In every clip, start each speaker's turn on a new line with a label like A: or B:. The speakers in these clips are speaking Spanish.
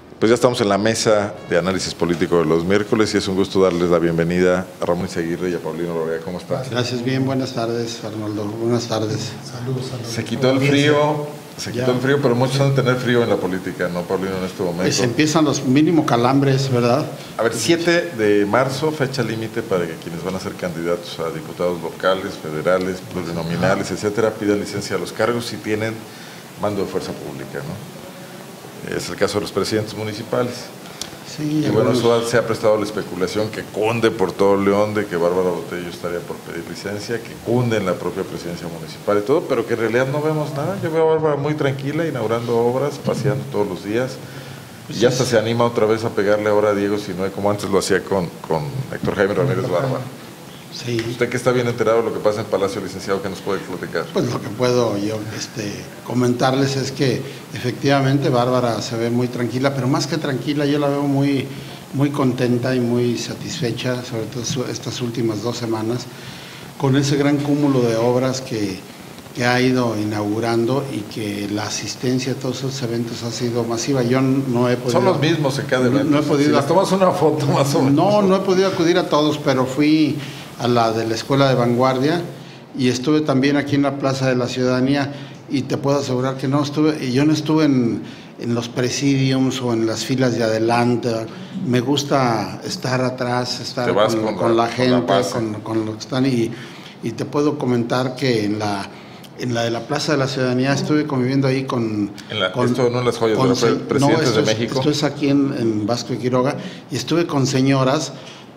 A: Pues ya estamos en la mesa de análisis político de los miércoles y es un gusto darles la bienvenida a Ramón Izaguirre y a Paulino Lorea. ¿Cómo están?
B: Gracias, bien, buenas tardes, Arnoldo. Buenas tardes.
C: Saludos.
A: Se quitó el frío, pero muchos han de tener frío en la política, ¿no, Paulino, en este momento?
B: Pues empiezan los mínimo calambres, ¿verdad?
A: A ver, 7 de marzo, fecha límite para que quienes van a ser candidatos a diputados locales, federales, plurinominales, etcétera, pidan licencia a los cargos si tienen mando de fuerza pública, ¿no? Es el caso de los presidentes municipales.
B: Sí,
A: y bueno, eso se ha prestado a la especulación que cunde por todo León de que Bárbara Botello estaría por pedir licencia, que cunde en la propia presidencia municipal y todo, pero que en realidad no vemos nada. Yo veo a Bárbara muy tranquila, inaugurando obras, paseando todos los días. Y hasta se anima otra vez a pegarle ahora a Diego Sinue, como antes lo hacía con Héctor Jaime Ramírez Bárbara.
B: Sí.
A: Usted que está bien enterado de lo que pasa en Palacio, licenciado, ¿qué nos puede platicar?
B: Pues lo que puedo yo comentarles es que efectivamente Bárbara se ve muy tranquila, pero más que tranquila yo la veo muy, muy contenta y muy satisfecha, sobre todo estas últimas 2 semanas, con ese gran cúmulo de obras que ha ido inaugurando y que la asistencia a todos esos eventos ha sido masiva. Yo no he podido...
A: Son los mismos en cada evento.
B: No he podido...
A: Si les tomas una foto más o menos.
B: No he podido acudir a todos, pero fui a la de la Escuela de Vanguardia y estuve también aquí en la Plaza de la Ciudadanía y te puedo asegurar que yo no estuve en los presidiums o en las filas de adelante. Me gusta estar atrás, estar con la gente, con los que están y te puedo comentar que en la de la Plaza de la Ciudadanía estuve conviviendo ahí con
A: esto no es las joyas de los presidentes de México.
B: Esto es aquí en Vasco de Quiroga y estuve con señoras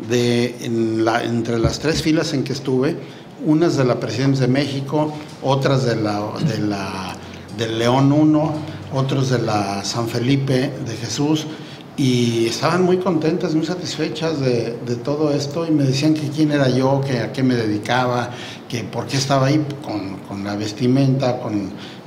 B: entre las 3 filas en que estuve, unas de la Presidencia de México, otras del León 1, otros de la San Felipe de Jesús, y estaban muy contentas, muy satisfechas de todo esto y me decían que quién era yo, que a qué me dedicaba, que por qué estaba ahí con la vestimenta, con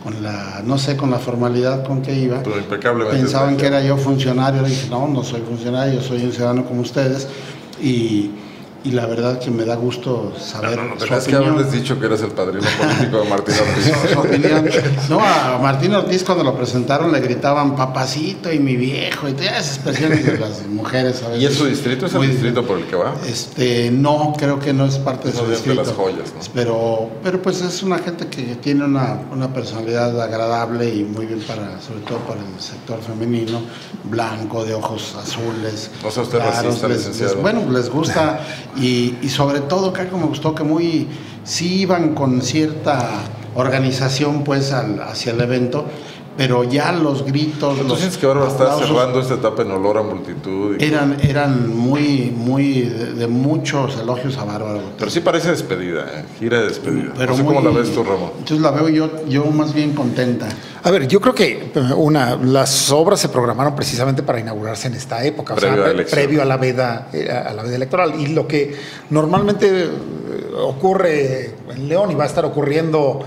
B: la formalidad con que iba.
A: Pero impecablemente.
B: Pensaban que era yo funcionario, le dije, no soy funcionario, yo soy un ciudadano como ustedes y la verdad que me da gusto saber
A: su opinión. Que haberles dicho que eres el padrino político de Martín Ortiz.
B: Su opinión. No, a Martín Ortiz cuando lo presentaron le gritaban papacito y mi viejo y todas esas expresiones de las mujeres a veces.
A: ¿Y es su distrito? ¿Es el distrito por el que va?
B: No, creo que no es parte de su distrito.
A: De las joyas, ¿no?
B: Pero pues es una gente que tiene una personalidad agradable y muy bien sobre todo para el sector femenino, blanco, de ojos azules.
A: No sea usted racista, licenciado.
B: Bueno, les gusta y sobre todo que me gustó que sí iban con cierta organización pues hacia el evento, pero ya los gritos,
A: ¿Tú sientes que ahora está cerrando esta etapa en olor a multitud?
B: Eran muy de muchos elogios a Bárbara.
A: Pero sí parece despedida, gira de despedida.
B: Pero
A: no sé cómo la ves tú, Ramón.
B: Entonces la veo yo más bien contenta.
C: A ver, yo creo que las obras se programaron precisamente para inaugurarse en esta época, previo a la veda electoral. Y lo que normalmente ocurre en León y va a estar ocurriendo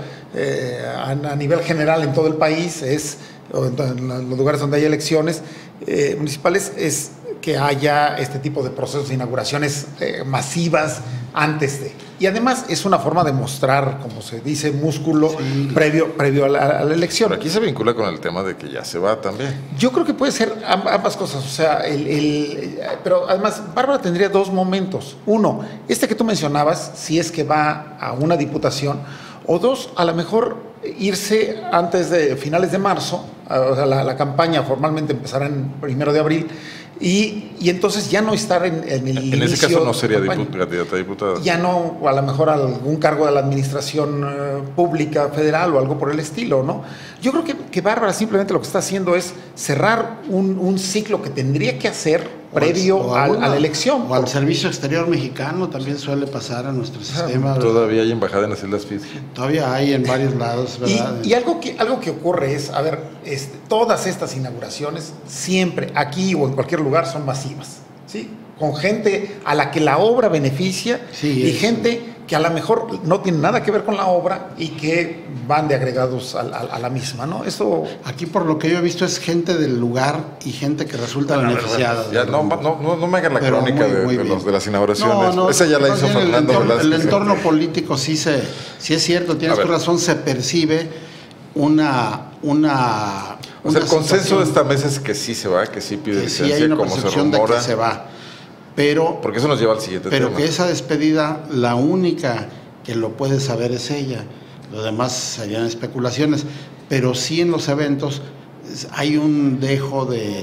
C: a nivel general en todo el país en los lugares donde hay elecciones municipales es que haya este tipo de procesos de inauguraciones masivas antes de. Y además es una forma de mostrar, como se dice, músculo previo a la elección.
A: Pero aquí se vincula con el tema de que ya se va también.
C: Yo creo que puede ser ambas cosas. O sea, pero además Bárbara tendría 2 momentos. Uno, que tú mencionabas, si es que va a una diputación, o 2, a lo mejor irse antes de finales de marzo, o sea, la campaña formalmente empezará en 1 de abril, y entonces ya no estar en el inicio.
A: En ese caso no sería candidata a diputada.
C: Ya no, a lo mejor algún cargo de la administración pública federal o algo por el estilo, ¿no? Yo creo que Bárbara simplemente lo que está haciendo es cerrar un ciclo que tendría que hacer previo a la elección.
B: O al Servicio Exterior Mexicano también suele pasar a nuestro sistema.
A: Todavía hay embajada en las Islas Fiji.
B: Todavía hay en varios lados, ¿verdad?
C: Y algo que ocurre es, a ver, todas estas inauguraciones siempre, aquí o en cualquier lugar, son masivas, ¿sí? Con gente a la que la obra beneficia y gente que a lo mejor no tiene nada que ver con la obra y que van de agregados a la misma, ¿no? Eso...
B: Aquí por lo que yo he visto es gente del lugar y gente que resulta beneficiada.
A: Ya, no me hagan la crónica de las inauguraciones. Esa ya la hizo Fernando Velázquez.
B: El entorno político sí es cierto, tienes razón, se percibe una
A: O sea, el consenso de esta mesa es que sí se va, que sí pide licencia,
B: sí hay una
A: como se
B: percepción
A: rumora.
B: de que se va. Pero,
A: porque eso nos lleva al siguiente tema.
B: Pero que esa despedida, la única que lo puede saber es ella. Lo demás serían especulaciones. Pero sí en los eventos hay un dejo de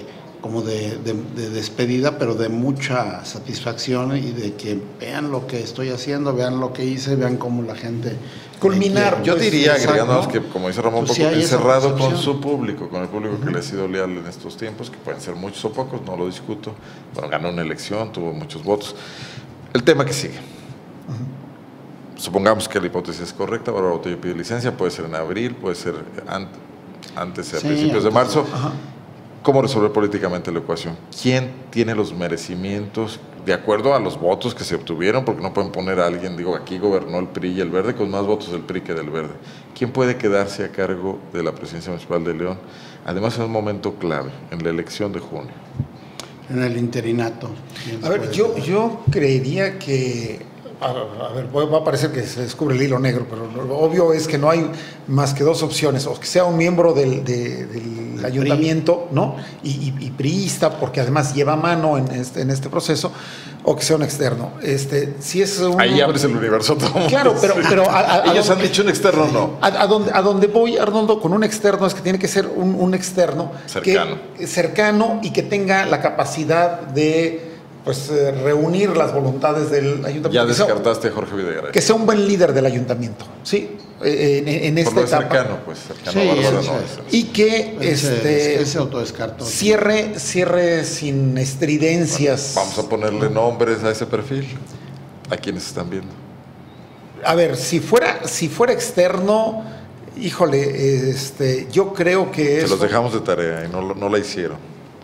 B: despedida, pero de mucha satisfacción y de que vean lo que estoy haciendo, vean lo que hice, vean cómo la gente...
C: Culminar.
A: Yo diría, agregándonos que, como dice Ramón,
B: pues
A: un poco
B: sí
A: encerrado con su público, con el público que le ha sido leal en estos tiempos, que pueden ser muchos o pocos, no lo discuto. Bueno, ganó una elección, tuvo muchos votos. El tema que sigue. Supongamos que la hipótesis es correcta, Bárbara Botello pide licencia, puede ser en abril, puede ser antes, a principios de marzo. ¿Cómo resolver políticamente la ecuación? ¿Quién tiene los merecimientos de acuerdo a los votos que se obtuvieron? Porque no pueden poner a alguien, digo, aquí gobernó el PRI y el Verde con más votos del PRI que del Verde. ¿Quién puede quedarse a cargo de la presidencia municipal de León? Además, en un momento clave, en la elección de junio.
B: En el interinato.
C: A ver, yo creería que... A ver, va a parecer que se descubre el hilo negro, pero lo obvio es que no hay más que dos opciones: o que sea un miembro del ayuntamiento, ¿no? Y priista, porque además lleva mano en este proceso, o que sea un externo. Si es
A: ahí abres el universo todo.
C: Claro, pero
A: ellos han dicho un externo, no.
C: A donde voy, Arnoldo, con un externo es que tiene que ser un externo cercano y que tenga la capacidad de reunir las voluntades del ayuntamiento.
A: Ya descartaste a Jorge Videgaray.
C: Que sea un buen líder del ayuntamiento, ¿sí? En esta etapa.
A: Cercano, cercano a Bárbara no es.
C: Y que
B: ese autodescarto.
C: Cierre sin estridencias.
A: Vamos a ponerle nombres a ese perfil, a quienes están viendo.
C: A ver, si fuera externo, híjole, yo creo que
A: se los dejamos de tarea y no la hicieron.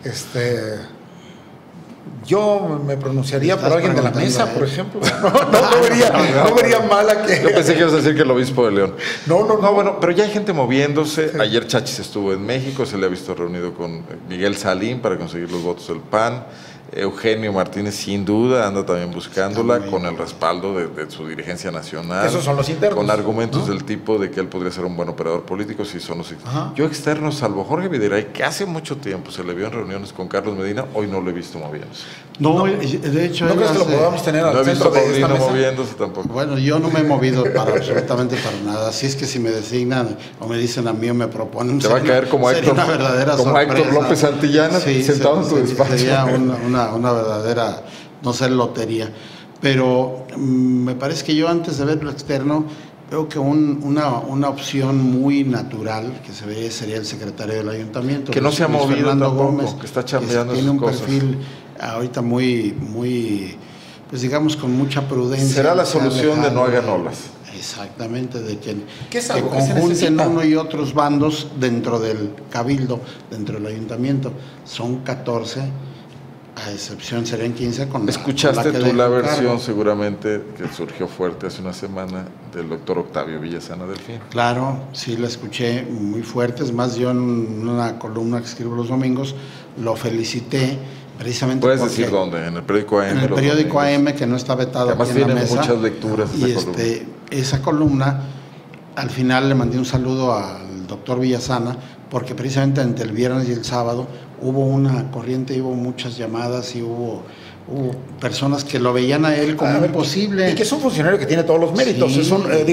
C: Yo me pronunciaría por alguien de la mesa, por ejemplo. No vería mala que...
A: Yo pensé que ibas a decir que el obispo de León.
C: No,
A: bueno, pero ya hay gente moviéndose. Sí. Ayer Chachis estuvo en México, se le ha visto reunido con Miguel Salín para conseguir los votos del PAN. Eugenio Martínez sin duda anda también buscándola con el respaldo de su dirigencia nacional.
C: Esos son los internos.
A: Con argumentos del tipo de que él podría ser un buen operador político si son los externos. Yo externo, salvo Jorge Videgaray, que hace mucho tiempo se le vio en reuniones con Carlos Medina, hoy no lo he visto moviéndose.
B: No, de hecho...
C: ¿No crees que lo podamos tener al centro de esta mesa?
A: Moviéndose tampoco.
B: Bueno, yo no me he movido absolutamente para nada. Así es que si me designan o me dicen a mí o me proponen...
A: Te va a caer como Héctor López Santillana, sentado en tu despacho.
B: Sería una verdadera, no sé, lotería. Pero me parece que yo antes de ver lo externo, veo que una opción muy natural que se ve sería el secretario del ayuntamiento.
A: Que no se ha movido
B: Fernando
A: tampoco,
B: Gómez,
A: que está chambeando
B: tiene un
A: cosas.
B: perfil ahorita muy, pues digamos con mucha prudencia.
A: Será la solución de no hagan olas.
B: Exactamente, de que
C: conjunten
B: uno y otros bandos dentro del cabildo, dentro del ayuntamiento. Son 14, a excepción serían 15 con
A: ¿Escuchaste
B: con
A: tú la versión
B: cargo.
A: Seguramente que surgió fuerte hace una semana del doctor Octavio Villasana Delfín?
B: Claro, sí la escuché muy fuerte. Es más, yo en una columna que escribo los domingos lo felicité precisamente.
A: ¿Puedes decir dónde? En el periódico AM.
B: En el periódico AM, que no está vetado.
A: Además
B: aquí en la
A: tiene
B: mesa.
A: muchas lecturas esa columna.
B: Esa columna, al final le mandé un saludo al doctor Villasana, porque precisamente entre el viernes y el sábado hubo una corriente, hubo muchas llamadas y hubo personas que lo veían a él como imposible.
C: Y que es un funcionario que tiene todos los méritos. Sí. Es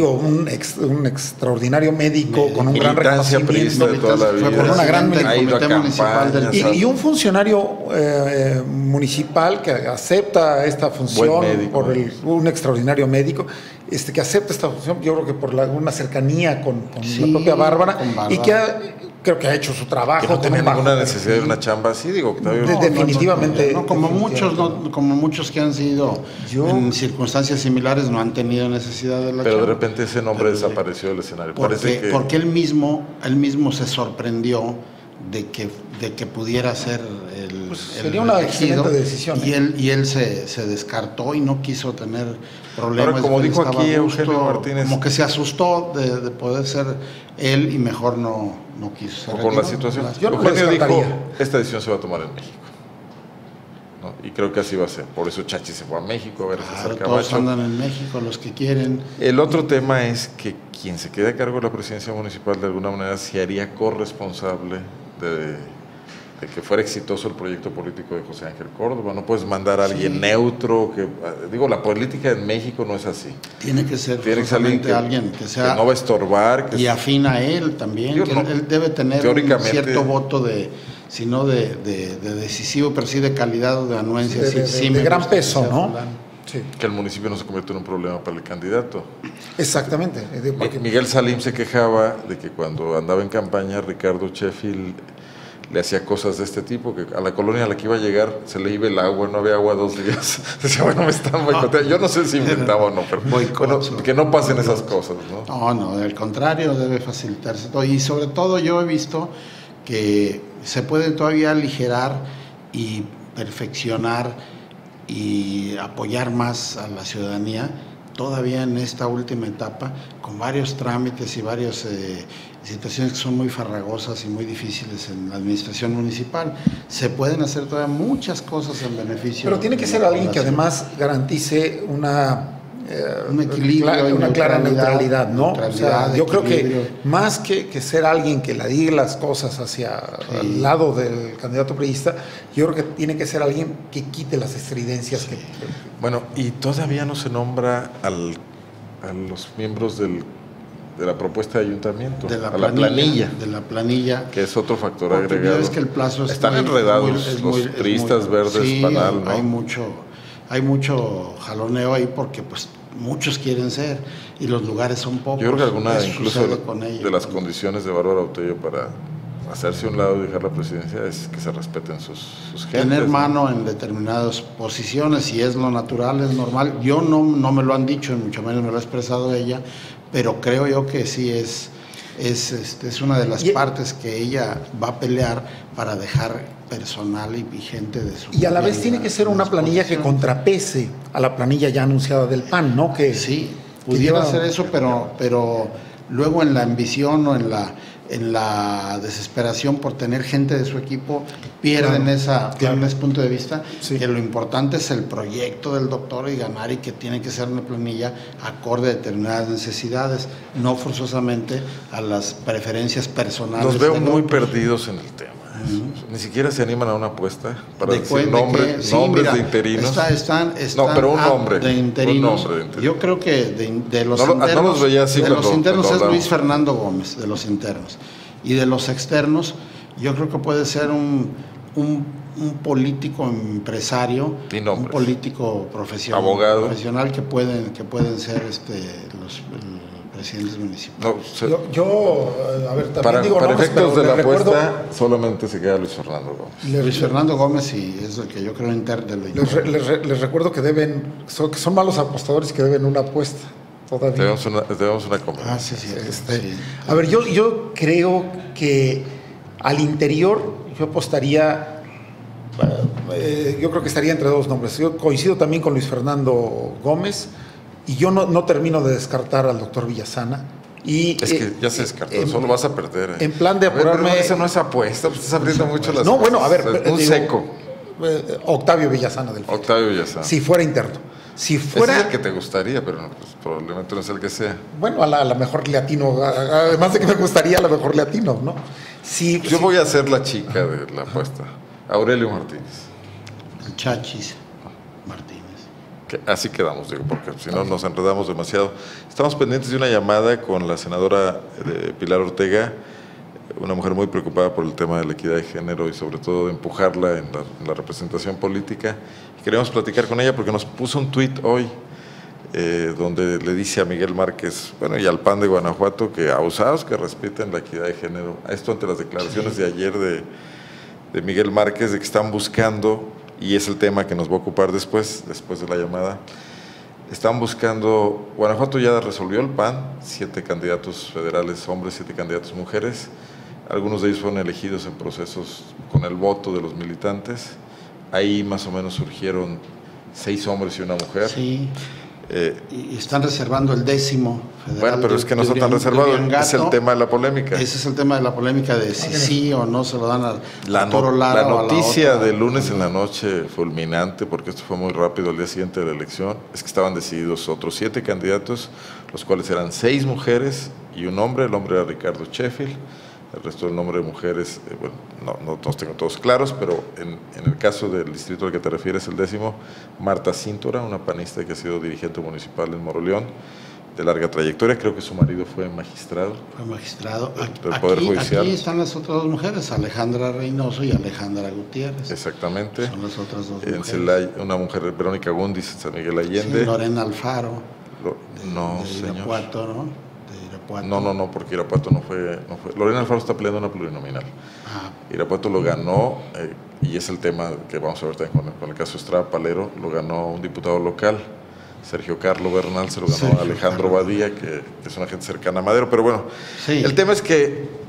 C: un extraordinario médico con un gran reconocimiento.
A: De toda la vida.
C: Con una gran
B: comité municipal
C: y un funcionario municipal que acepta esta función por un extraordinario médico, que acepta esta función, yo creo que por una cercanía con la propia Bárbara, y que creo que ha hecho su trabajo.
A: Que no tenía ninguna necesidad de una chamba así, digo.
C: Definitivamente.
B: Como muchos que han sido en circunstancias similares no han tenido necesidad de la chamba.
A: Pero de repente ese nombre desapareció del escenario.
B: Porque él mismo se sorprendió de que pudiera ser
C: sería una excelente decisión.
B: Y él se descartó y no quiso tener problemas.
A: Ahora, como dijo aquí Eugenio Martínez,
B: como que se asustó de poder ser él y mejor no quiso ser.
A: Con la situación.
C: Yo no
A: Eugenio dijo, esta decisión se va a tomar en México. ¿no? Y creo que así va a ser. Por eso Chachi se fue a México a ver a César Camacho.
B: Todos andan en México, los que quieren.
A: El otro tema es que quien se quede a cargo de la presidencia municipal de alguna manera se haría corresponsable de que fuera exitoso el proyecto político de José Ángel Córdoba. No puedes mandar a alguien neutro. Digo, la política en México no es así.
B: Tiene que ser alguien que sea...
A: Que no va a estorbar.
B: Y afín a él también. Él debe tener un cierto voto si no de decisivo, pero sí de calidad o de anuencia.
C: De gran peso, ¿no?
A: Sí. Que el municipio no se convierta en un problema para el candidato.
C: Exactamente.
A: Miguel Salim se quejaba de que cuando andaba en campaña, Ricardo Sheffield le hacía cosas de este tipo, que a la colonia a la que iba a llegar se le iba el agua, no había agua 2 días. Decía, bueno, me están boicoteando. Yo no sé si inventaba o no, pero bueno, que no pasen esas cosas, ¿no?
B: No, al contrario, debe facilitarse todo. Y sobre todo yo he visto que se puede todavía aligerar y perfeccionar y apoyar más a la ciudadanía todavía en esta última etapa, con varios trámites y varias situaciones que son muy farragosas y muy difíciles en la administración municipal. Se pueden hacer todavía muchas cosas en beneficio.
C: Pero tiene que ser alguien que además garantice
B: un equilibrio,
C: una clara neutralidad, ¿no? O sea, yo creo que más que ser alguien que la diga las cosas hacia el lado del candidato priista, yo creo que tiene que ser alguien que quite las estridencias. Sí.
A: Bueno, y todavía no se nombra a los miembros de la propuesta de ayuntamiento,
B: de la planilla. De la planilla.
A: Que es otro factor agregado.
B: Es que el plazo
A: están enredados los priistas verdes,
B: sí,
A: Panal, ¿no?
B: Hay mucho jaloneo ahí porque pues muchos quieren ser y los lugares son pocos.
A: Yo creo que alguna incluso de las condiciones de Bárbara Botello para hacerse a un lado y dejar la presidencia es que se respeten sus gentes.
B: Tener mano en determinadas posiciones, si es lo natural, es normal. Yo no me lo han dicho, mucho menos me lo ha expresado ella, pero creo yo que sí es una de las partes que ella va a pelear para dejar personal y vigente de su...
C: Y a la vez tiene que ser una planilla que contrapese a la planilla ya anunciada del PAN, ¿no? Que
B: sí, pudiera hacer eso, pero luego en la ambición o en la desesperación por tener gente de su equipo, pierden ese punto de vista, que lo importante es el proyecto del doctor y ganar, y que tiene que ser una planilla acorde a determinadas necesidades, no forzosamente a las preferencias personales.
A: Los veo muy perdidos en el tema. Ni siquiera se animan a una apuesta para decir nombres de interinos.
B: No,
A: pero un nombre
B: de interinos. Yo creo que de los internos,
A: no los veía así
B: de los internos es Luis Fernando Gómez, de los internos. Y de los externos, yo creo que puede ser un político empresario, un político profesional,
A: abogado,
B: profesional que pueden ser los presidentes municipales.
A: No,
C: yo a ver, también
A: para efectos de la apuesta solamente se queda Luis Fernando Gómez.
B: Luis Fernando Gómez, sí, es el que yo creo
C: les recuerdo que son malos apostadores que deben una apuesta. Todavía.
A: Debemos una conversación.
B: Sí.
C: A ver, yo creo que al interior yo apostaría, yo creo que estaría entre dos nombres. Yo coincido también con Luis Fernando Gómez y yo no termino de descartar al doctor Villasana.
A: Es que ya se descartó, solo vas a perder.
C: En plan de apurarme...
A: Eso no es apuesta, pues estás abriendo mucho las...
C: No, bueno, a ver...
A: seco.
C: Octavio Villasana del
A: Frente. Octavio Villasana.
C: Si fuera interno. Si fuera...
A: Ese es el que te gustaría, pero pues, probablemente no es el que sea.
C: Bueno, a la mejor le atino. Además de que me gustaría, a la mejor le atino, ¿no?
A: Yo voy a ser la chica de la apuesta. Aurelio Martínez.
B: Chachis Martínez.
A: Así quedamos, digo, porque si no nos enredamos demasiado. Estamos pendientes de una llamada con la senadora Pilar Ortega, una mujer muy preocupada por el tema de la equidad de género y sobre todo de empujarla en la representación política. Y queremos platicar con ella porque nos puso un tuit hoy donde le dice a Miguel Márquez, bueno, y al PAN de Guanajuato, que abusados que respeten la equidad de género. Esto ante las declaraciones de ayer de Miguel Márquez, de que están buscando, y es el tema que nos va a ocupar después de la llamada, están buscando, Guanajuato ya resolvió el PAN, 7 candidatos federales hombres, 7 candidatos mujeres. Algunos de ellos fueron elegidos en procesos con el voto de los militantes. Ahí más o menos surgieron 6 hombres y una mujer.
B: Sí. Y están reservando el 10º federal.
A: Bueno, pero es que no está tan reservado, es el tema de la polémica.
B: Ese es el tema de la polémica de si sí o no se lo dan a Toro Lara.
A: La noticia del lunes en la noche fulminante, porque esto fue muy rápido al día siguiente de la elección, es que estaban decididos otros 7 candidatos, los cuales eran 6 mujeres y un hombre. El hombre era Ricardo Sheffield. El resto del nombre de mujeres, bueno, no los tengo todos claros, pero en el caso del distrito al que te refieres, el 10º, Marta Cíntora, una panista que ha sido dirigente municipal en Moroleón, de larga trayectoria. Creo que su marido fue magistrado.
B: Fue magistrado.
A: Del Poder Judicial.
B: Aquí están las otras 2 mujeres, Alejandra Reynoso y Alejandra Gutiérrez.
A: Exactamente.
B: Son las otras 2 mujeres.
A: En Celaya, una mujer, Verónica Gundis, en San Miguel Allende.
B: Sí, Lorena Alfaro.
A: Señor.
B: Irapuato, ¿no?
A: No, porque Irapuato no fue. Lorena Alfaro está peleando una plurinominal. Irapuato lo ganó, y es el tema que vamos a ver también con el caso Estrada Palero, lo ganó un diputado local, Sergio Carlo Bernal, se lo ganó Alejandro Badía, que es una gente cercana a Madero. Pero bueno, el tema es que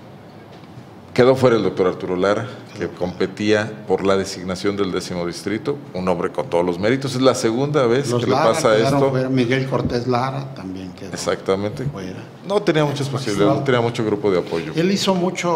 A: quedó fuera el doctor Arturo Lara, que competía por la designación del 10º distrito, un hombre con todos los méritos. Es la segunda vez que le pasa esto.
B: Miguel Cortés Lara también quedó.
A: Exactamente.
B: Fuera.
A: No tenía muchas posibilidades, no tenía mucho grupo de apoyo.
B: Él hizo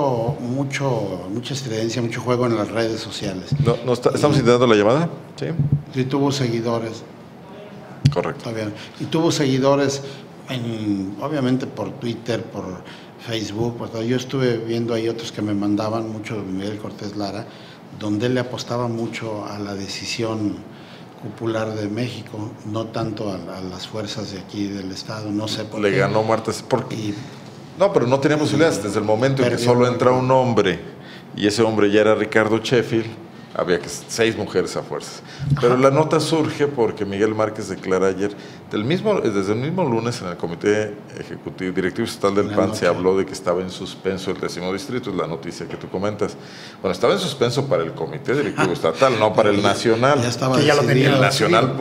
B: mucha estridencia, mucho juego en las redes sociales.
A: ¿Estamos intentando la llamada? Sí.
B: Sí, tuvo seguidores.
A: Correcto.
B: Y tuvo seguidores, obviamente por Twitter, por Facebook, yo estuve viendo ahí otros que me mandaban mucho de Miguel Cortés Lara, donde él le apostaba mucho a la decisión popular de México, no tanto a las fuerzas de aquí del Estado, no sé por qué.
A: Le ganó Marta, no, pero no tenía posibilidades desde el momento en que solo entra un hombre, y ese hombre ya era Ricardo Sheffield. Había 6 mujeres a fuerzas. Pero la nota surge porque Miguel Márquez declara ayer, desde el mismo lunes en el Comité Ejecutivo Directivo Estatal del PAN se habló de que estaba en suspenso el 10º distrito, es la noticia que tú comentas. Bueno, estaba en suspenso para el Comité Directivo Estatal, no para el Nacional.
B: Ya estaba
A: que ya lo tenía. El Nacional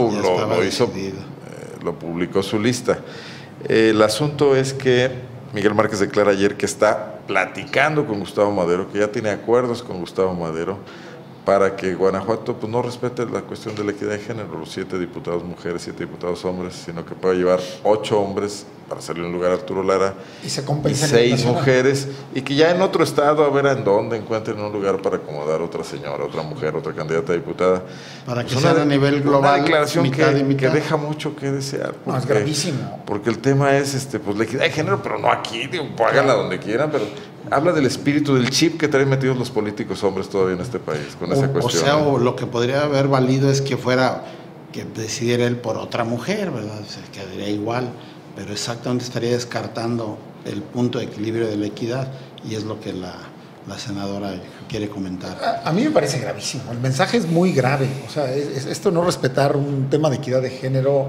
A: lo publicó su lista. El asunto es que Miguel Márquez declara ayer que está platicando con Gustavo Madero, que ya tiene acuerdos con Gustavo Madero, para que Guanajuato no respete la cuestión de la equidad de género, los 7 diputados mujeres, 7 diputados hombres, sino que pueda llevar 8 hombres para salir en lugar a Arturo Lara y 6 mujeres, y que ya en otro estado a ver en dónde encuentren un lugar para acomodar otra señora, otra mujer, otra candidata a diputada.
B: Para que sea a nivel global.
A: Una declaración que deja mucho que desear.
C: No, es gravísimo.
A: Porque el tema es la equidad de género, pero no aquí, háganla donde quieran, pero habla del espíritu, del chip que traen metidos los políticos hombres todavía en este país con esa cuestión.
B: O lo que podría haber valido es que decidiera él por otra mujer, ¿verdad? Se quedaría igual, pero exactamente estaría descartando el punto de equilibrio de la equidad, y es lo que la senadora quiere comentar.
C: A mí me parece gravísimo, el mensaje es muy grave, o sea, esto no respetar un tema de equidad de género.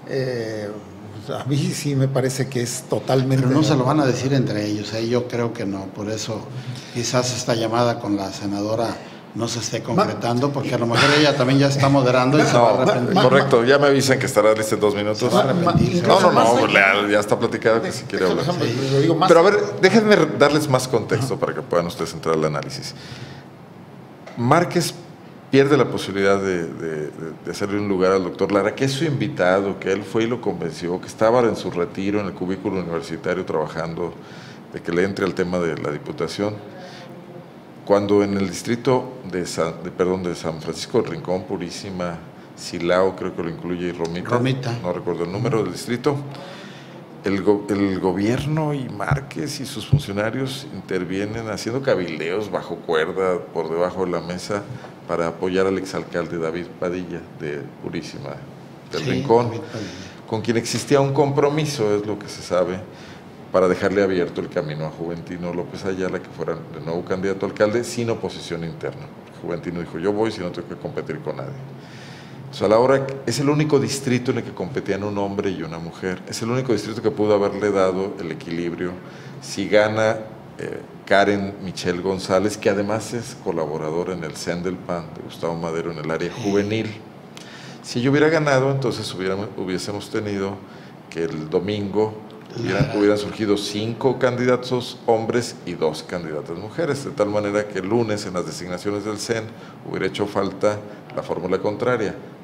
C: A mí sí me parece que es totalmente...
B: Pero no se lo van a decir entre ellos, yo creo que no, por eso quizás esta llamada con la senadora no se esté concretando, porque a lo mejor ella también ya está moderando y se va a arrepentir.
A: Correcto, ya me avisan que estará lista en 2 minutos. Ya está platicado que si quiere hablar. Pero a ver, déjenme darles más contexto para que puedan ustedes entrar al análisis. Márquez pierde la posibilidad de hacerle un lugar al doctor Lara, que es su invitado, que él fue y lo convenció, que estaba en su retiro en el cubículo universitario trabajando, de que le entre al tema de la diputación. Cuando en el distrito de San Francisco del Rincón, Purísima, Silao, creo que lo incluye, y Romita, no recuerdo el número del distrito, el gobierno y Márquez y sus funcionarios intervienen haciendo cabildeos bajo cuerda, por debajo de la mesa, para apoyar al exalcalde David Padilla de Purísima del Rincón, con quien existía un compromiso, es lo que se sabe, para dejarle abierto el camino a Juventino López Ayala, que fuera de nuevo candidato a alcalde, sin oposición interna. Juventino dijo, yo voy si no tengo que competir con nadie. O sea, a la hora, es el único distrito en el que competían un hombre y una mujer, es el único distrito que pudo haberle dado el equilibrio. Si gana Karen Michelle González, que además es colaboradora en el CEN del PAN de Gustavo Madero en el área juvenil, si ella hubiera ganado, entonces hubiésemos tenido que el domingo hubieran surgido 5 candidatos hombres y 2 candidatas mujeres, de tal manera que el lunes en las designaciones del CEN hubiera hecho falta la fórmula contraria,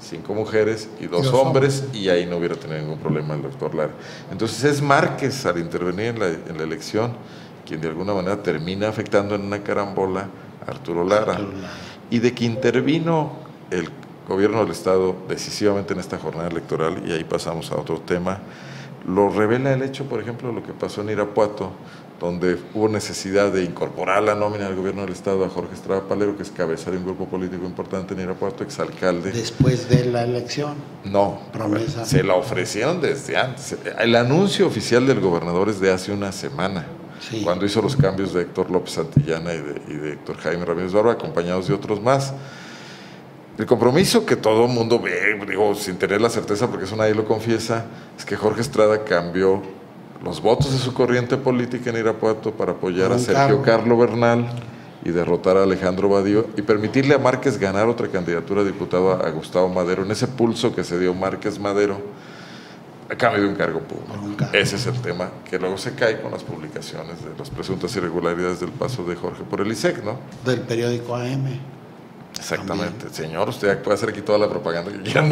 A: 5 mujeres y 2 hombres, y ahí no hubiera tenido ningún problema el doctor Lara. Entonces es Márquez, al intervenir en la elección, quien de alguna manera termina afectando en una carambola a Arturo Lara. Y de que intervino el gobierno del Estado decisivamente en esta jornada electoral, y ahí pasamos a otro tema, lo revela el hecho, por ejemplo, de lo que pasó en Irapuato, donde hubo necesidad de incorporar la nómina del gobierno del Estado a Jorge Estrada Palero, que es cabeza de un grupo político importante en Irapuato, exalcalde.
B: ¿Después de la elección?
A: No,
B: promesa.
A: Se la ofrecieron desde antes. El anuncio oficial del gobernador es de hace una semana, cuando hizo los cambios de Héctor López Santillana y de Héctor Jaime Ramírez Barba, acompañados de otros más. El compromiso que todo el mundo ve, digo, sin tener la certeza, porque eso nadie lo confiesa, es que Jorge Estrada cambió los votos de su corriente política en Irapuato para apoyar a Sergio Carlo Bernal y derrotar a Alejandro Badío y permitirle a Márquez ganar otra candidatura a diputado a Gustavo Madero, en ese pulso que se dio Márquez Madero a cambio de un cargo público. Ese es el tema que luego se cae con las publicaciones de las presuntas irregularidades del paso de Jorge por el ISEC, ¿no?
B: Del periódico AM.
A: Exactamente. También. Señor, usted puede hacer aquí toda la propaganda que quiera.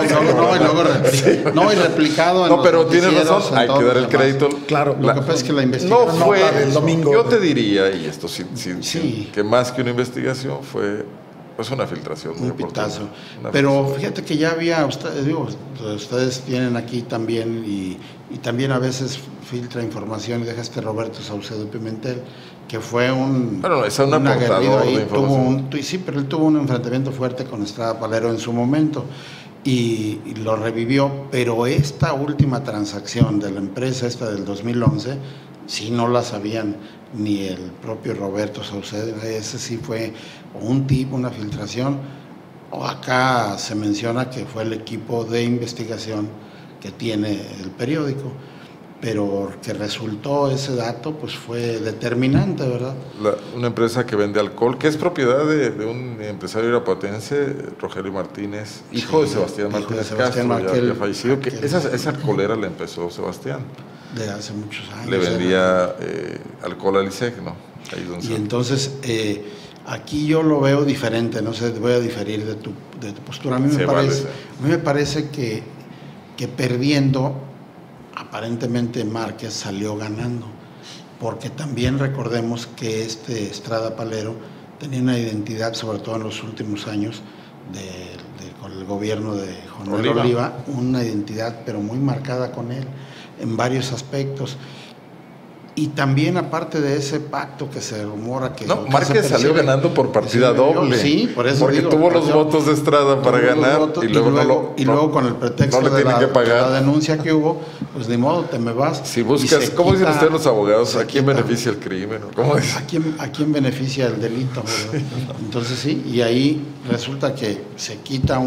B: Y replicado.
A: No, pero tiene razón, hay que dar el crédito.
B: Claro, lo que pasa es que la investigación
A: no fue el domingo. Yo te diría, y esto sí, que más que una investigación fue pues una filtración.
B: Un pitazo. Pero fíjate que ya había, ustedes tienen aquí también, y también a veces filtra información y deja Roberto Saucedo Pimentel, que fue un aguerrido ahí, pero él tuvo un enfrentamiento fuerte con Estrada Palero en su momento y lo revivió, pero esta última transacción de la empresa esta del 2011 sí no la sabían ni el propio Roberto Saucedo. Ese sí fue un tip, una filtración, o acá se menciona que fue el equipo de investigación que tiene el periódico, pero que resultó ese dato, pues fue determinante, ¿verdad?
A: Una empresa que vende alcohol, que es propiedad de un empresario irapuatense, Rogelio Martínez, hijo de Sebastián Martínez Castro, ya fallecido, que esa alcoholera la empezó Sebastián.
B: De hace muchos años.
A: Le vendía alcohol al ISEC, ¿no?
B: Y entonces, aquí yo lo veo diferente, no sé, voy a diferir de tu postura. A mí me parece que perdiendo, aparentemente Márquez salió ganando, porque también recordemos que Estrada Palero tenía una identidad, sobre todo en los últimos años, con el gobierno de Juan Oliva, una identidad pero muy marcada con él en varios aspectos. Y también, aparte de ese pacto que se rumora que...
A: No, Márquez salió ganando por partida doble.
B: Sí, por eso
A: porque tuvo los votos de Estrada para ganar y luego
B: con el pretexto de la denuncia que hubo, pues ni modo, te me vas.
A: Si buscas, ¿cómo dicen ustedes los abogados? ¿A quién beneficia el crimen? ¿Cómo es?
B: ¿A quién beneficia el delito? Entonces sí, y ahí resulta que se quita a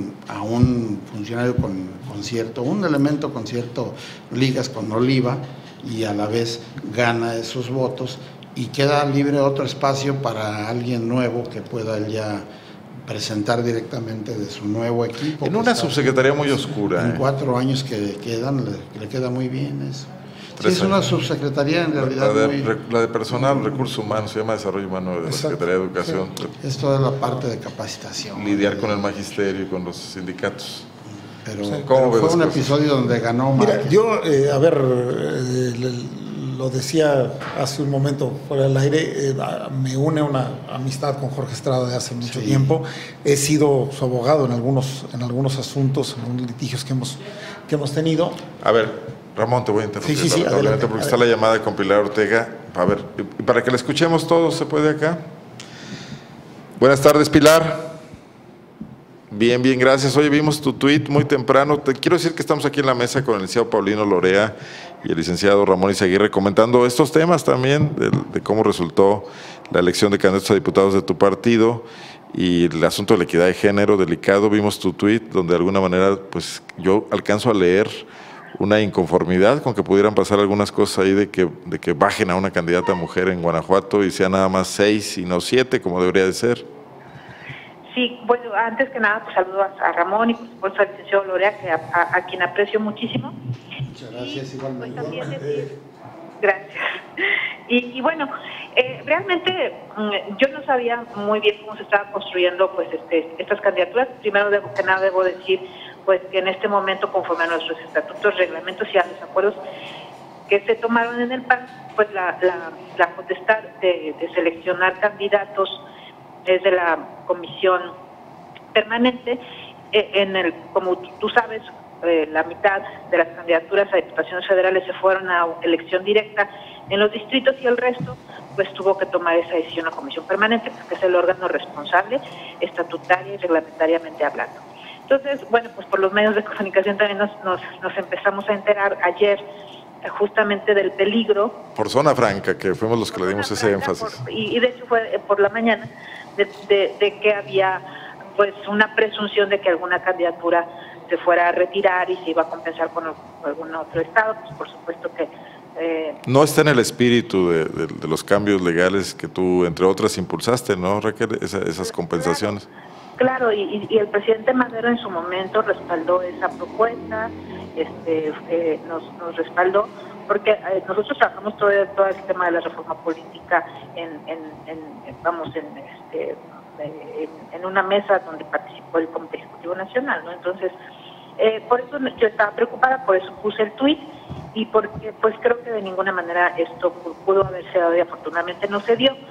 B: un funcionario con cierto, un elemento con cierto ligas con Oliva, y a la vez gana esos votos y queda libre otro espacio para alguien nuevo que pueda ya presentar directamente de su nuevo equipo.
A: En una subsecretaría muy oscura.
B: En 4 años que quedan, le queda muy bien eso. Sí, es una subsecretaría en realidad
A: la de personal, recursos humanos, se llama Desarrollo Humano de la Secretaría de Educación.
B: Sí. Es toda la parte de capacitación.
A: Lidiar con el magisterio y con los sindicatos.
B: Pero fue un episodio donde ganó Márquez.
C: Mira, yo, lo decía hace un momento fuera del aire, me une una amistad con Jorge Estrada de hace mucho tiempo. He sido su abogado en algunos asuntos, en algunos litigios que hemos tenido.
A: A ver, Ramón, te voy a interrumpir
C: adelante,
A: porque está la llamada con Pilar Ortega. A ver, para que la escuchemos todos, ¿se puede acá? Buenas tardes, Pilar. Bien, gracias. Oye, vimos tu tuit muy temprano. Te quiero decir que estamos aquí en la mesa con el licenciado Paulino Lorea y el licenciado Ramón Izaguirre comentando estos temas también de cómo resultó la elección de candidatos a diputados de tu partido y el asunto de la equidad de género delicado. Vimos tu tuit donde de alguna manera pues yo alcanzo a leer una inconformidad con que pudieran pasar algunas cosas ahí de que bajen a una candidata mujer en Guanajuato y sea nada más 6 y no 7 como debería de ser.
D: Sí, bueno, antes que nada, pues saludo a Ramón y por supuesto al licenciado Lorea, a quien aprecio muchísimo.
B: Muchas gracias, igualmente.
D: Pues, también decir, gracias. Y bueno, realmente yo no sabía muy bien cómo se estaban construyendo pues estas candidaturas. Primero que nada debo decir pues que en este momento, conforme a nuestros estatutos, reglamentos y a los acuerdos que se tomaron en el PAN, pues la potestad de seleccionar candidatos es de la comisión permanente. Como tú sabes, la mitad de las candidaturas a diputaciones federales se fueron a elección directa en los distritos y el resto pues tuvo que tomar esa decisión la comisión permanente, porque es el órgano responsable estatutaria y reglamentariamente hablando. Entonces, bueno, pues por los medios de comunicación también nos empezamos a enterar ayer justamente del peligro.
A: Por Zona Franca, que fuimos los que le dimos ese énfasis.
D: Y de hecho fue por la mañana de que había pues una presunción de que alguna candidatura se fuera a retirar y se iba a compensar con algún otro estado. Pues por supuesto que
A: no está en el espíritu de los cambios legales que tú, entre otras, impulsaste, ¿no, Raquel? Esas compensaciones.
D: Claro, y el presidente Madero en su momento respaldó esa propuesta, nos respaldó, porque nosotros trabajamos todo el tema de la reforma política en una mesa donde participó el Comité Ejecutivo Nacional, ¿no? Entonces, por eso yo estaba preocupada, por eso puse el tuit, y porque pues creo que de ninguna manera esto pudo haberse dado y afortunadamente no se dio.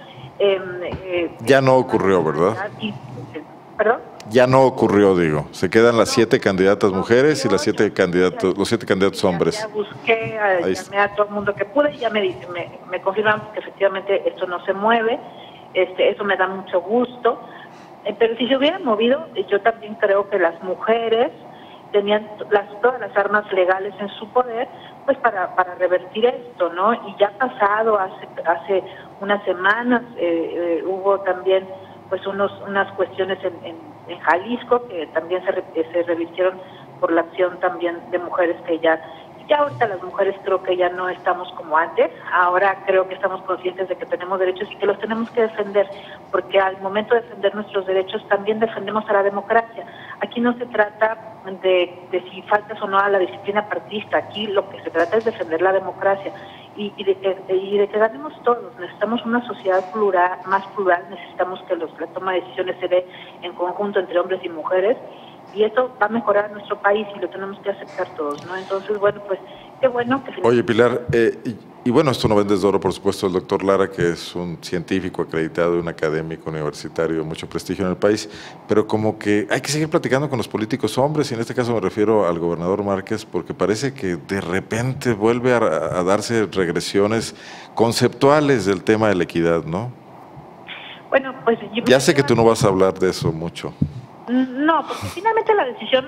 A: Ya no ocurrió, ¿verdad?
D: ¿Perdón?
A: Ya no ocurrió, digo. Se quedan las 7 candidatas mujeres y los 7 candidatos hombres.
D: Ya busqué, llamé a todo el mundo que pude y ya me confirman que efectivamente esto no se mueve. Eso me da mucho gusto. Pero si se hubiera movido, yo también creo que las mujeres tenían todas las armas legales en su poder pues para revertir esto, ¿no? Y ya pasado hace unas semanas hubo también pues unas cuestiones en Jalisco que también se revirtieron por la acción también de mujeres que ya ahorita las mujeres creo que ya no estamos como antes. Ahora creo que estamos conscientes de que tenemos derechos y que los tenemos que defender, porque al momento de defender nuestros derechos también defendemos a la democracia. Aquí no se trata de si faltas o no a la disciplina partidista, aquí lo que se trata es defender la democracia y de que ganemos todos. Necesitamos una sociedad más plural, necesitamos que la toma de decisiones se dé en conjunto entre hombres y mujeres, y esto va a mejorar nuestro país y lo tenemos que aceptar todos, ¿no? Entonces, bueno, pues qué bueno que...
A: Oye, Pilar, y bueno, esto no vende oro, por supuesto, el doctor Lara, que es un científico acreditado, un académico universitario de mucho prestigio en el país, pero como que hay que seguir platicando con los políticos hombres, y en este caso me refiero al gobernador Márquez, porque parece que de repente vuelve a darse regresiones conceptuales del tema de la equidad, ¿no?
D: Bueno, pues...
A: Ya sé que tú no vas a hablar de eso mucho.
D: No, porque finalmente la decisión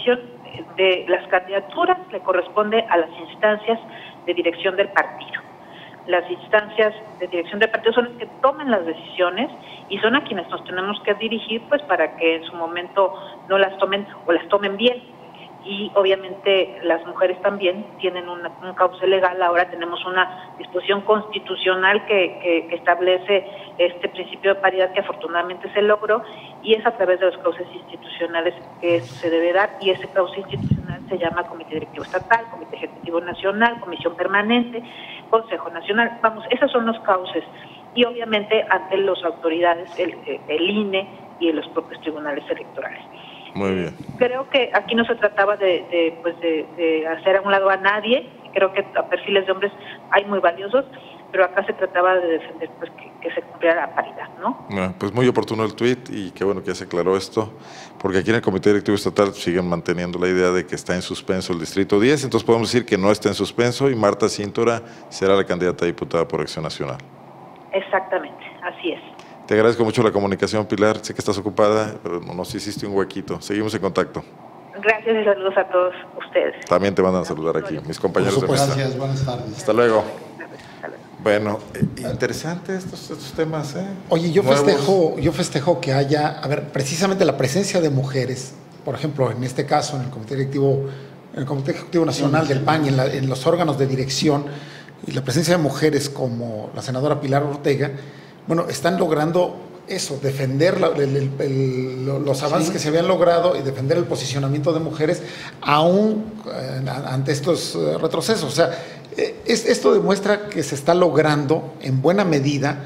D: de las candidaturas le corresponde a las instancias de dirección del partido. Las instancias de dirección del partido son las que toman las decisiones y son a quienes nos tenemos que dirigir pues para que en su momento no las tomen o las tomen bien. Y obviamente las mujeres también tienen un cauce legal. Ahora tenemos una disposición constitucional que establece este principio de paridad que afortunadamente se logró, y es a través de los cauces institucionales que esto se debe dar, y ese cauce institucional se llama Comité Directivo Estatal, Comité Ejecutivo Nacional, Comisión Permanente, Consejo Nacional. Vamos, esos son los cauces, y obviamente ante las autoridades, el INE y los propios tribunales electorales.
A: Muy bien.
D: Creo que aquí no se trataba de hacer a un lado a nadie. Creo que a perfiles de hombres hay muy valiosos, pero acá se trataba de defender pues que se cumpliera la paridad, ¿no?
A: Pues muy oportuno el tuit, y qué bueno que ya se aclaró esto, porque aquí en el Comité Directivo Estatal siguen manteniendo la idea de que está en suspenso el Distrito 10, entonces podemos decir que no está en suspenso y Marta Cintura será la candidata a diputada por Acción Nacional.
D: Exactamente, así es.
A: Te agradezco mucho la comunicación, Pilar. Sé que estás ocupada, pero nos hiciste un huequito. Seguimos en contacto.
D: Gracias y saludos a todos ustedes.
A: También te mandan a saludar aquí, mis compañeros de mesa.
B: Gracias, buenas tardes.
A: Hasta luego. Bueno, interesante estos temas, ¿eh?
C: Oye, yo festejo que haya, a ver, precisamente la presencia de mujeres, por ejemplo, en este caso, en el Comité Ejecutivo Nacional del PAN y en los órganos de dirección, y la presencia de mujeres como la senadora Pilar Ortega, bueno, están logrando eso, defender los avances que se habían logrado y defender el posicionamiento de mujeres aún ante estos retrocesos. O sea, esto demuestra que se está logrando en buena medida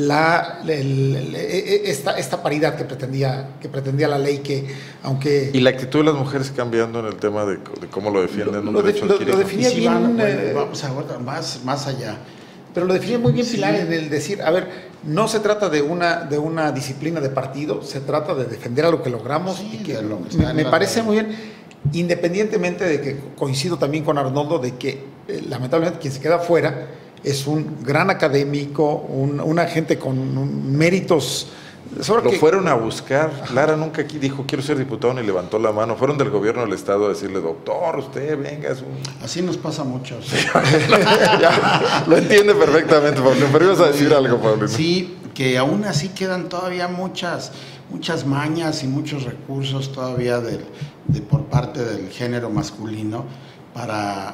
C: esta paridad que pretendía la ley, que aunque...
A: Y la actitud de las mujeres cambiando en el tema de cómo lo defienden
C: lo definía bien...
B: vamos a más allá.
C: Pero lo definía muy bien Pilar en el decir, a ver, no se trata de una disciplina de partido, se trata de defender a lo que logramos, y que me parece muy bien, independientemente de que coincido también con Arnoldo de que lamentablemente quien se queda fuera es un gran académico, una gente con méritos.
A: Lo fueron a buscar. Lara nunca aquí dijo quiero ser diputado ni levantó la mano. Fueron del gobierno del estado a decirle, doctor, usted venga.
B: Así nos pasa mucho. Sí.
A: Lo entiende perfectamente, Paulino, pero ibas a decir algo, Paulino.
B: Sí, que aún así quedan todavía muchas mañas y muchos recursos todavía por parte del género masculino para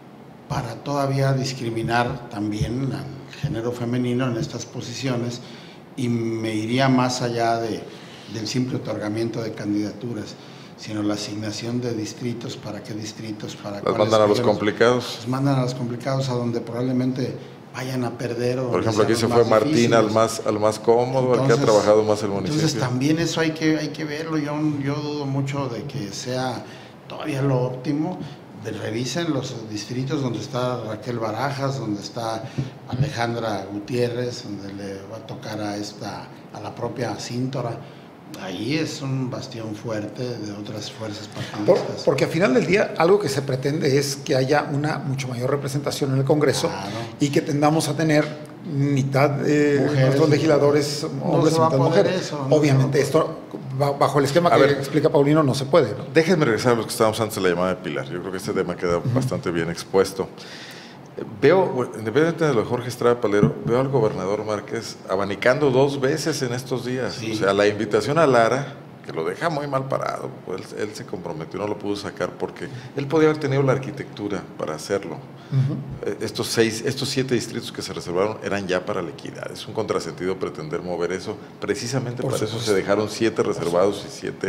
B: todavía discriminar también al género femenino en estas posiciones. Y me iría más allá del simple otorgamiento de candidaturas, sino la asignación de distritos. ¿Para qué distritos?
A: Las mandan a los complicados.
B: Los mandan a los complicados, a donde probablemente vayan a perder.
A: Por ejemplo, aquí se fue Martín al más cómodo, entonces, al que ha trabajado más el municipio.
B: Entonces también eso hay que verlo. Yo dudo mucho de que sea todavía lo óptimo. Revisen los distritos donde está Raquel Barajas, donde está Alejandra Gutiérrez, donde le va a tocar a la propia Cíntora. Ahí es un bastión fuerte de otras fuerzas partidistas.
C: Porque al final del día algo que se pretende es que haya una mucho mayor representación en el Congreso, claro, y que tendamos a tener mitad de nuestros legisladores hombres y mitad mujeres. Obviamente esto bajo el esquema que explica Paulino no se puede, ¿no?
A: Déjenme regresar a lo que estábamos antes de la llamada de Pilar. Yo creo que este tema queda bastante bien expuesto. Veo, independientemente de lo de Jorge Estrada Palero, veo al gobernador Márquez abanicando 2 veces en estos días. Sí. O sea, la invitación a Lara, que lo deja muy mal parado, pues él se comprometió, no lo pudo sacar porque él podía haber tenido la arquitectura para hacerlo. Estos 7 distritos que se reservaron eran ya para la equidad. Es un contrasentido pretender mover eso. Precisamente para eso se dejaron 7 reservados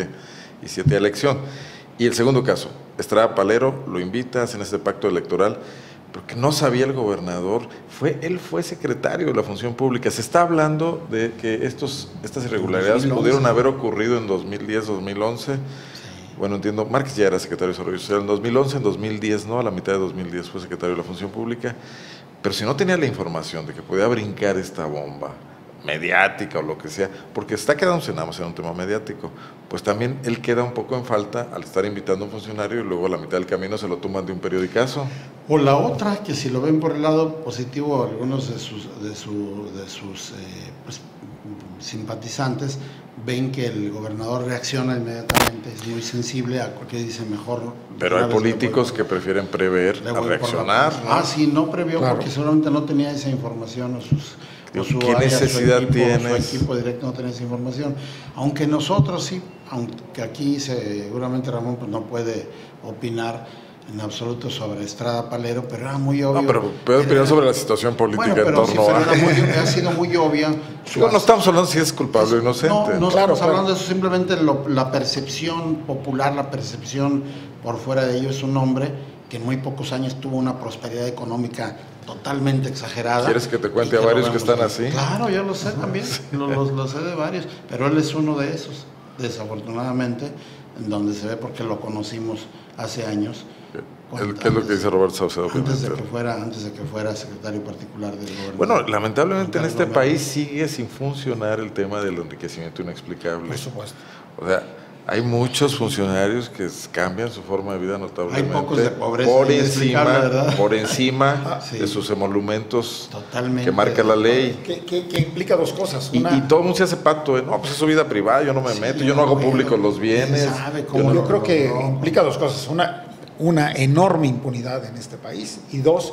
A: y 7 a elección. Y el segundo caso, Estrada Palero lo invita, hacen este pacto electoral, porque no sabía el gobernador, él fue secretario de la Función Pública. Se está hablando de que estas irregularidades 2011. Pudieron haber ocurrido en 2010, 2011. Sí. Bueno, entiendo, Márquez ya era secretario de Desarrollo Social en 2011, en 2010 no, a la mitad de 2010 fue secretario de la Función Pública. Pero si no tenía la información de que podía brincar esta bomba mediática o lo que sea, porque está quedándose nada más en un tema mediático, pues también él queda un poco en falta al estar invitando a un funcionario y luego a la mitad del camino se lo toman de un periodicazo.
B: O la otra, que si lo ven por el lado positivo, algunos de sus simpatizantes ven que el gobernador reacciona inmediatamente, es muy sensible a cualquier dice mejor.
A: Pero hay políticos que prefieren prever a reaccionar, ¿no?
B: Sí, no previó, claro, porque seguramente no tenía esa información
A: ¿Qué necesidad tienes?
B: Su equipo directo no tenía esa información. Aunque nosotros sí, aunque aquí seguramente Ramón pues, no puede opinar en absoluto sobre Estrada Palero, pero era muy obvio.
A: No, pero puede opinar sobre la situación política en torno a...
B: ha sido muy obvia.
A: No estamos hablando si es culpable o inocente.
B: No estamos hablando de eso, simplemente la percepción popular, la percepción por fuera de ello es un hombre que en muy pocos años tuvo una prosperidad económica totalmente exagerada.
A: ¿Quieres que te cuente a varios que están así?
B: Claro, yo lo sé también, lo sé de varios, pero él es uno de esos, desafortunadamente, en donde se ve porque lo conocimos hace años.
A: ¿Qué es lo que dice Roberto Saucedo?
B: Antes de que fuera secretario particular del gobierno.
A: Bueno, lamentablemente en este país sigue sin funcionar el tema del enriquecimiento inexplicable.
C: Por supuesto.
A: O sea, hay muchos funcionarios que cambian su forma de vida notablemente.
B: Hay pocos de pobreza
A: por encima sí, de sus emolumentos
B: totalmente,
A: que marca la ley.
C: Que implica 2 cosas.
A: Y todo el mundo se hace pacto, no, pues es su vida privada, yo no me meto, yo no hago públicos los bienes.
C: Yo creo que implica 2 cosas. Una enorme impunidad en este país y 2,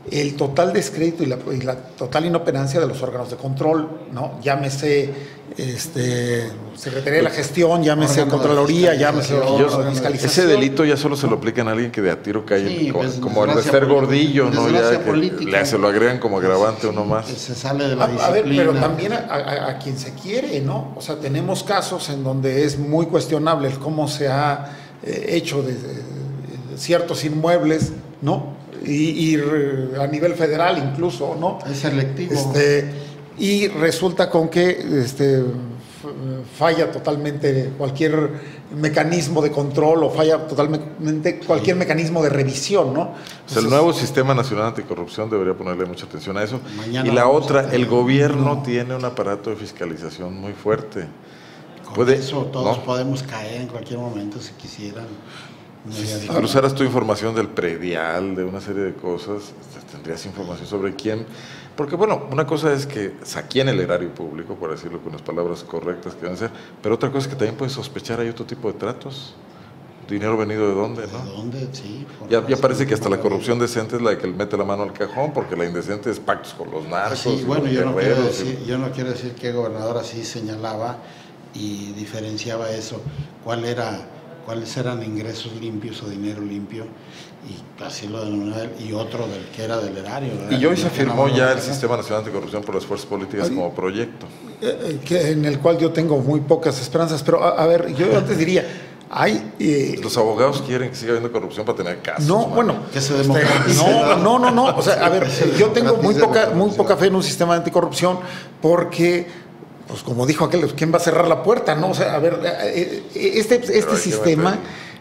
C: el total descrédito y la total inoperancia de los órganos de control, ¿no? Llámese Secretaría de la Gestión, llámese Contraloría, llámese órganos de fiscalización.
A: Ese delito ya solo se lo aplican a alguien que de a tiro cae, como el Bester Gordillo, ¿no? Ya que se lo agregan como agravante uno más.
B: Se sale de la disciplina.
C: A ver, pero también a quien se quiere, ¿no? O sea, tenemos casos en donde es muy cuestionable el cómo se ha hecho de ciertos inmuebles, ¿no? Y a nivel federal incluso, ¿no?
B: Es selectivo.
C: Y resulta con que falla totalmente cualquier mecanismo de control o falla totalmente cualquier mecanismo de revisión, ¿no?
A: Entonces, el nuevo Sistema Nacional Anticorrupción debería ponerle mucha atención a eso. Y la otra, el gobierno tiene un aparato de fiscalización muy fuerte.
B: Eso todos podemos caer en cualquier momento si quisieran.
A: Si cruzaras tu información del predial, de una serie de cosas, tendrías información sobre quién. Porque, bueno, una cosa es que saqueen el erario público, por decirlo con las palabras correctas que deben ser, pero otra cosa es que también puedes sospechar, hay otro tipo de tratos. ¿Dinero venido de dónde, no?
B: ¿De dónde? Sí.
A: Ya parece que hasta la corrupción decente es la que le mete la mano al cajón, porque la indecente es pactos con los narcos.
B: Sí, bueno, yo no quiero decir que el gobernador así señalaba y diferenciaba eso. ¿Cuáles eran ingresos limpios o dinero limpio? Y así lo denominaba él, y otro del que era del erario, ¿verdad?
A: Y hoy se firmó ya el Sistema Nacional Anticorrupción por las fuerzas políticas como proyecto.
C: En el cual yo tengo muy pocas esperanzas, pero a ver, yo antes diría,
A: los abogados quieren que siga habiendo corrupción para tener casos.
C: No, bueno,
B: que se democratice.
C: No. O sea, a ver, yo tengo muy poca fe en un sistema de anticorrupción porque, pues como dijo aquel, ¿quién va a cerrar la puerta? No, o sea, a ver, este sistema,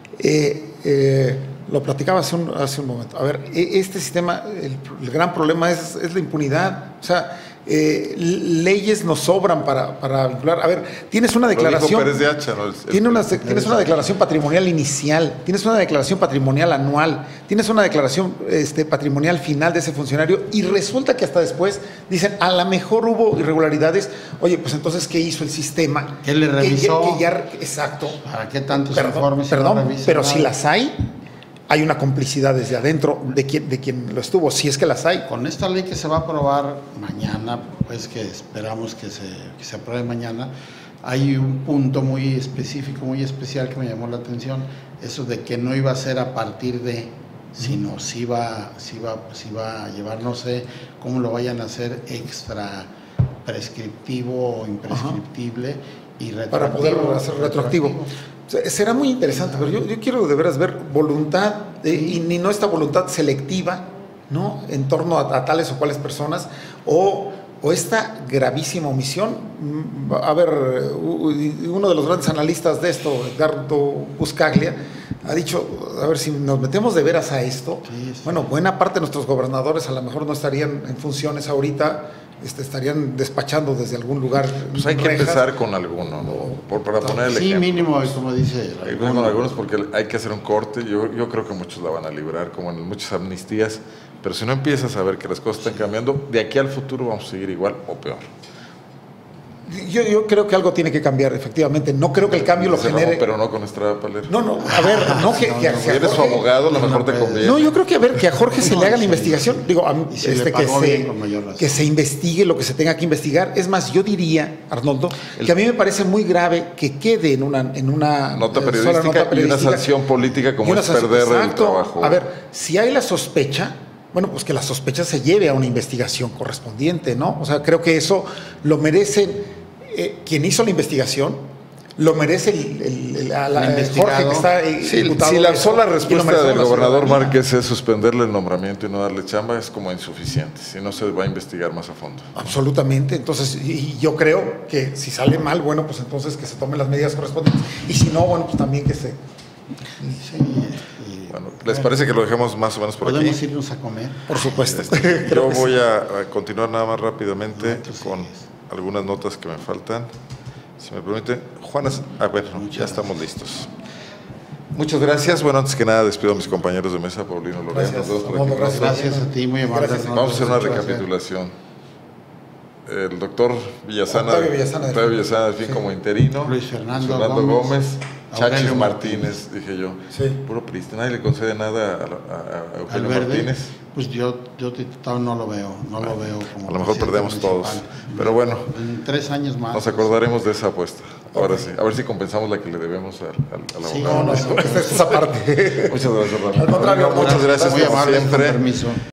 C: lo platicaba hace un momento. A ver, este sistema, el gran problema es la impunidad. O sea, leyes nos sobran para vincular. A ver, tienes una declaración.
A: Pérez de Hacha, ¿no?
C: Tienes una declaración patrimonial inicial, tienes una declaración patrimonial anual, tienes una declaración patrimonial final de ese funcionario, y resulta que hasta después dicen, a lo mejor hubo irregularidades. Oye, pues entonces, ¿qué hizo el sistema?
B: ¿Qué le revisó?
C: Exacto.
B: ¿Para qué tantos informes?
C: Perdón, pero si las hay una complicidad desde adentro de quien lo estuvo, si es que las hay.
B: Con esta ley que se va a aprobar mañana, pues que esperamos que se apruebe mañana, hay un punto muy específico, muy especial que me llamó la atención, eso de que no iba a ser a partir de, sino si va a llevar, no sé cómo lo vayan a hacer, extra prescriptivo o imprescriptible y retroactivo.
C: Para poder hacer retroactivo. Será muy interesante, pero yo quiero de veras ver voluntad, y no esta voluntad selectiva, ¿no? En torno a tales o cuales personas, o esta gravísima omisión. A ver, uno de los grandes analistas de esto, Edgardo Buscaglia, ha dicho, a ver, si nos metemos de veras a esto, bueno, buena parte de nuestros gobernadores a lo mejor no estarían en funciones ahorita, estarían despachando desde algún lugar.
A: Pues hay que empezar con alguno, ¿no? Para poner el ejemplo.
B: Sí, mínimo, como dice.
A: Con algunos, porque hay que hacer un corte. Yo creo que muchos la van a librar, como en muchas amnistías, pero si no empiezas a ver que las cosas están cambiando, de aquí al futuro vamos a seguir igual o peor.
C: Yo creo que algo tiene que cambiar, efectivamente. No creo que el cambio lo genere.
A: Pero no con Estrada Paler.
C: No, a ver, no que
A: si eres su abogado, a lo mejor te conviene.
C: No, yo creo que, a ver, que a Jorge se le haga la investigación. Digo, que se investigue lo que se tenga que investigar. Es más, yo diría, Arnoldo, que a mí me parece muy grave que quede en una
A: nota periodística y una sanción política, como es perder el trabajo.
C: A ver, si hay la sospecha, bueno, pues que la sospecha se lleve a una investigación correspondiente, ¿no? O sea, creo que eso lo merecen quien hizo la investigación, lo merece el Jorge que está imputado.
A: Si la sola respuesta del gobernador Márquez es suspenderle el nombramiento y no darle chamba, es como insuficiente, si no se va a investigar más a fondo.
C: Absolutamente. Entonces, y yo creo que si sale mal, bueno, pues entonces que se tomen las medidas correspondientes, y si no, bueno, pues también que se...
A: Bueno, ¿les parece que lo dejemos más o menos por aquí?
B: ¿Podemos irnos a comer?
C: Por supuesto.
A: Yo voy a continuar nada más rápidamente con algunas notas que me faltan. Si me permite, Juana, ya estamos listos. Muchas gracias. Bueno, antes que nada despido a mis compañeros de mesa, Paulino Lorena.
B: Gracias a ti, muy amable.
A: Vamos a hacer una recapitulación. El doctor Villasana, Octavio Villasana, al fin como interino.
B: Luis Fernando
A: Gómez. Chachis Martínez, dije yo.
C: Sí.
A: Puro priista, nadie le concede nada a Eugenio Martínez.
B: Pues yo no lo veo, lo veo como.
A: A lo mejor perdemos todos. Pero bueno.
B: En 3 años más.
A: Nos acordaremos de esa apuesta. Ahora sí. A ver si compensamos la que le debemos al abogado.
C: No, esa parte.
A: Muchas gracias, Ramón.
C: Al contrario,
A: muchas gracias
B: muy amable,
A: siempre.
B: con permiso.